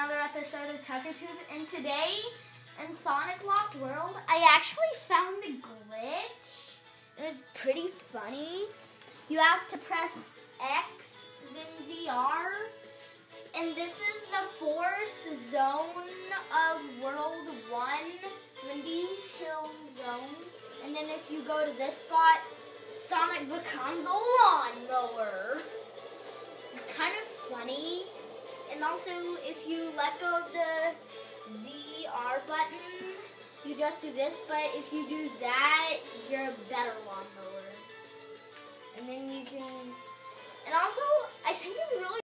another episode of TuckerTube, and today in Sonic Lost World, I actually found a glitch, and it's pretty funny. You have to press X, then ZR, and this is the fourth zone of World 1, Windy Hill Zone, and then if you go to this spot, Sonic becomes a lawnmower. It's kind of funny. And also, if you let go of the ZR button, you just do this, but if you do that, you're a better lawnmower. And then you can, and also, I think it's really